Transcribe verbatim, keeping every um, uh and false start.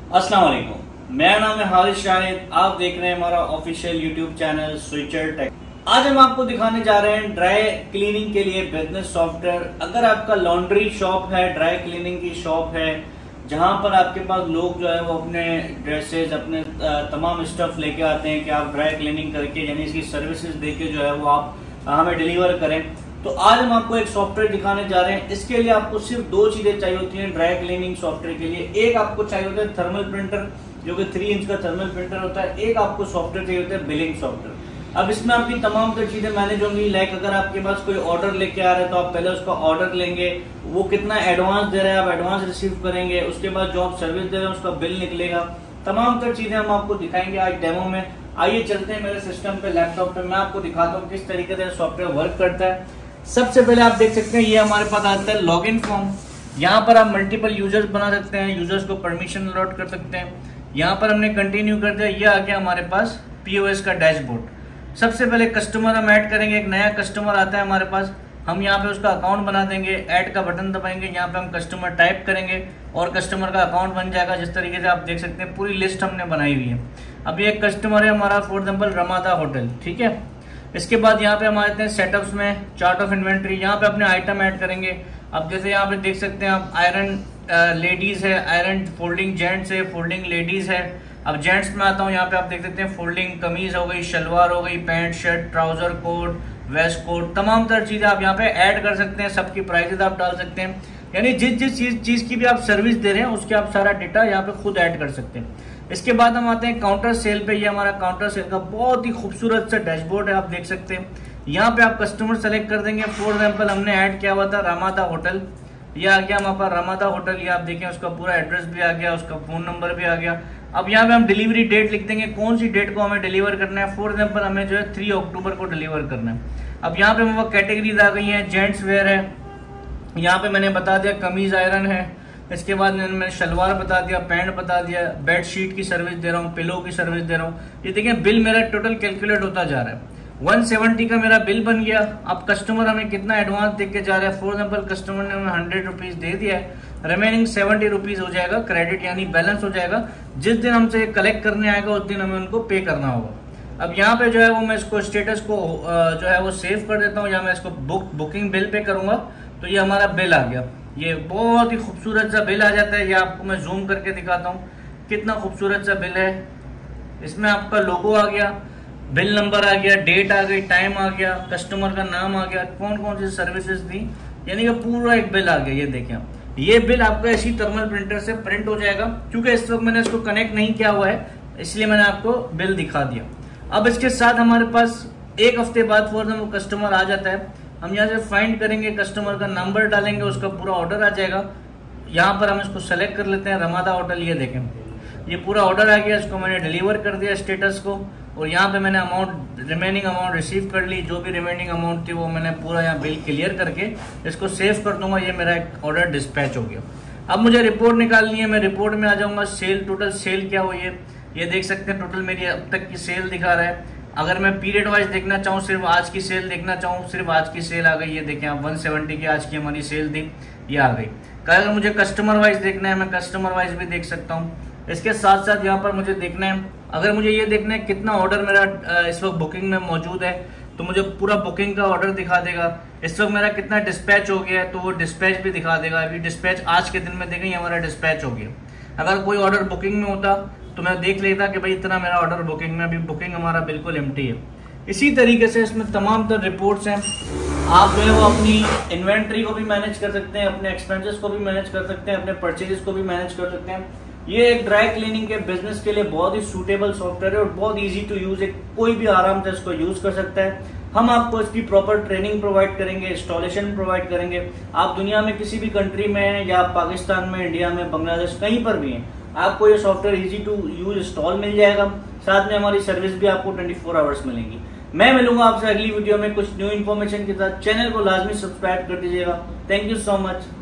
अस्सलाम वालेकुम, मेरा नाम है हारिस शाहिद। आप देख रहे हैं हमारा official YouTube channel Switcher Tech. आज हम आपको दिखाने जा रहे हैं ड्राई क्लीनिंग के लिए बिजनेस सॉफ्टवेयर। अगर आपका लॉन्ड्री शॉप है, ड्राई क्लीनिंग की शॉप है, जहां पर आपके पास लोग जो है वो अपने ड्रेसेस, अपने तमाम स्टफ लेके आते हैं कि आप ड्राई क्लीनिंग करके यानी इसकी सर्विसेज देके जो है वो आप हमें डिलीवर करें, तो आज हम आपको एक सॉफ्टवेयर दिखाने जा रहे हैं। इसके लिए आपको सिर्फ दो चीजें चाहिए होती हैं ड्राई क्लीनिंग सॉफ्टवेयर के लिए। एक आपको चाहिए होता है थर्मल प्रिंटर, जो कि थ्री इंच का थर्मल प्रिंटर होता है। एक आपको सॉफ्टवेयर चाहिए होता है बिलिंग सॉफ्टवेयर। अब इसमें आपकी तमाम तरह चीजें मैनेज होंगी। लाइक अगर आपके पास कोई ऑर्डर लेके आ रहे हैं तो आप पहले उसका ऑर्डर लेंगे, वो कितना एडवांस दे रहे हैं आप एडवांस रिसीव करेंगे। उसके बाद जो आप सर्विस दे रहे हैं उसका बिल निकलेगा। तमाम तरह चीजें हम आपको दिखाएंगे आज डेमो में। आइए चलते हैं मेरे सिस्टम पे, लैपटॉप पे, मैं आपको दिखाता हूँ किस तरीके से सॉफ्टवेयर वर्क करता है। सबसे पहले आप देख सकते हैं ये हमारे पास आता है लॉग इन फॉर्म। यहाँ पर आप मल्टीपल यूजर्स बना सकते हैं, यूजर्स को परमिशन अलॉट कर सकते हैं। यहाँ पर हमने कंटिन्यू कर दिया, ये आ गया हमारे पास पीओएस का डैशबोर्ड। सबसे पहले कस्टमर हम ऐड करेंगे। एक नया कस्टमर आता है हमारे पास, हम यहाँ पे उसका अकाउंट बना देंगे। ऐड का बटन दबाएंगे, यहाँ पे हम कस्टमर टाइप करेंगे और कस्टमर का अकाउंट बन जाएगा। जिस तरीके से आप देख सकते हैं पूरी लिस्ट हमने बनाई हुई है। अभी एक कस्टमर है हमारा, फॉर एग्जाम्पल रमादा होटल, ठीक है। इसके बाद यहाँ पे हम आते हैं सेटअप्स में, चार्ट ऑफ इन्वेंट्री। यहाँ पे अपने आइटम ऐड करेंगे। अब जैसे यहाँ पे देख सकते हैं आप आयरन लेडीज है, आयरन फोल्डिंग जेंट्स है, फोल्डिंग लेडीज है। अब जेंट्स में आता हूँ, यहाँ पे आप देख सकते हैं फोल्डिंग कमीज हो गई, शलवार हो गई, pant shirt, trouser coat, waistcoat, तमाम तरह चीजें आप यहाँ पे ऐड कर सकते हैं। सबकी प्राइसेस आप डाल सकते हैं, यानी जिस जिस चीज चीज की भी आप सर्विस दे रहे हैं उसके आप सारा डेटा यहाँ पे खुद ऐड कर सकते हैं। इसके बाद हम आते हैं काउंटर सेल पे। ये हमारा काउंटर सेल का बहुत ही खूबसूरत सा डैशबोर्ड है, आप देख सकते हैं। यहाँ पे आप कस्टमर सेलेक्ट कर देंगे। फॉर एग्जाम्पल हमने ऐड किया हुआ था रमादा होटल, ये आ गया हमारे पास रमादा होटल। ये आप देखें उसका पूरा एड्रेस भी आ गया, उसका फोन नंबर भी आ गया। अब यहाँ पे हम डिलीवरी डेट लिख देंगे, कौन सी डेट को हमें डिलीवर करना है। फॉर एग्जाम्पल हमें जो है थ्री अक्टूबर को डिलीवर करना है। अब यहाँ पे हमारे कैटेगरीज आ गई है, जेंट्स वेयर है, यहाँ पे मैंने बता दिया कमीज आयरन है। इसके बाद मैंने शलवार बता दिया, पैंट बता दिया, बेड शीट की सर्विस दे रहा हूँ, पिलो की सर्विस दे रहा हूँ। ये देखिए बिल मेरा टोटल कैलकुलेट होता जा रहा है। वन सेवेंटी का मेरा बिल बन गया। अब कस्टमर हमें कितना एडवांस दे के जा रहा है। फॉर एग्जाम्पल कस्टमर ने हमें हंड्रेड रुपीज दे दिया है, रिमेनिंग सेवेंटी रुपीज हो जाएगा क्रेडिट, यानी बैलेंस हो जाएगा। जिस दिन हमसे कलेक्ट करने आएगा उस दिन हमें उनको पे करना होगा। अब यहाँ पे जो है वो मैं इसको स्टेटस को जो है वो सेव कर देता हूँ, या मैं इसको बुक बुकिंग बिल पे करूंगा तो ये हमारा बिल आ गया। ये बहुत ही खूबसूरत सा बिल आ जाता है। ये आपको मैं जूम करके दिखाता हूँ कितना खूबसूरत सा बिल है। इसमें आपका लोगो आ गया, बिल नंबर आ गया, डेट आ गई, टाइम आ गया, कस्टमर का नाम आ गया, कौन कौन सी सर्विसेज दी, यानी कि पूरा एक बिल आ गया। ये देखें आप, ये बिल आपका इसी थर्मल प्रिंटर से प्रिंट हो जाएगा। क्योंकि इस वक्त मैंने इसको कनेक्ट नहीं किया हुआ है इसलिए मैंने आपको बिल दिखा दिया। अब इसके साथ हमारे पास एक हफ्ते बाद फॉर एग्जाम्पल कस्टमर आ जाता है, हम यहाँ से फाइंड करेंगे, कस्टमर का नंबर डालेंगे, उसका पूरा ऑर्डर आ जाएगा। यहाँ पर हम इसको सेलेक्ट कर लेते हैं रमादा होटल। ये देखें ये पूरा ऑर्डर आ गया, इसको मैंने डिलीवर कर दिया स्टेटस को, और यहाँ पे मैंने अमाउंट रिमेनिंग अमाउंट रिसीव कर ली। जो भी रिमेनिंग अमाउंट थी वो मैंने पूरा यहाँ बिल क्लियर करके इसको सेव कर दूंगा। ये मेरा एक ऑर्डर डिस्पैच हो गया। अब मुझे रिपोर्ट निकालनी है, मैं रिपोर्ट में आ जाऊंगा। सेल, टोटल सेल क्या हुई है ये देख सकते हैं। टोटल मेरी अब तक की सेल दिखा रहा है। अगर मैं पीरियड वाइज देखना चाहूँ, सिर्फ आज की सेल देखना चाहूँ, सिर्फ आज की सेल आ गई। ये देखें आप, वन सेवेंटी की आज की हमारी सेल थी, ये आ गई। अगर मुझे कस्टमर वाइज देखना है मैं कस्टमर वाइज भी देख सकता हूँ। इसके साथ साथ यहाँ पर मुझे देखना है, अगर मुझे ये देखना है कितना ऑर्डर मेरा इस वक्त बुकिंग में मौजूद है तो मुझे पूरा बुकिंग का ऑर्डर दिखा देगा। इस वक्त मेरा कितना डिस्पैच हो गया है तो वो डिस्पैच भी दिखा देगा। अभी डिस्पैच आज के दिन में देखें हमारा डिस्पैच हो गया। अगर कोई ऑर्डर बुकिंग में होता तो मैं देख लेता कि भाई इतना मेरा ऑर्डर बुकिंग में, अभी बुकिंग हमारा बिल्कुल एम्प्टी है। इसी तरीके से इसमें तमाम तरह रिपोर्ट्स हैं। आप जो है वो अपनी इन्वेंट्री को भी मैनेज कर सकते हैं, अपने एक्सपेंसेस को भी मैनेज कर सकते हैं, अपने परचेजेस को भी मैनेज कर सकते हैं। ये एक ड्राई क्लीनिंग के बिजनेस के लिए बहुत ही सूटेबल सॉफ्टवेयर है और बहुत इजी टू यूज है। कोई भी आराम से इसको यूज कर सकता है। हम आपको इसकी प्रॉपर ट्रेनिंग प्रोवाइड करेंगे, इंस्टॉलेशन प्रोवाइड करेंगे। आप दुनिया में किसी भी कंट्री में हैं, या पाकिस्तान में, इंडिया में, बांग्लादेश, कहीं पर भी हैं, आपको ये software easy to use install मिल जाएगा। साथ में हमारी सर्विस भी आपको ट्वेंटी फोर आवर्स मिलेंगी। मैं मिलूंगा आपसे अगली वीडियो में कुछ न्यू इन्फॉर्मेशन के साथ। चैनल को लाजमी सब्सक्राइब कर दीजिएगा। Thank you so much.